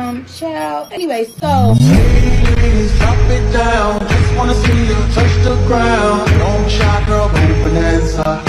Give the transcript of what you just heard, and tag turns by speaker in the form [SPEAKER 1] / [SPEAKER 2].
[SPEAKER 1] Child. Anyway, so.
[SPEAKER 2] Please drop it down. Just wanna see you touch the ground. Don't shy, girl, go bonanza.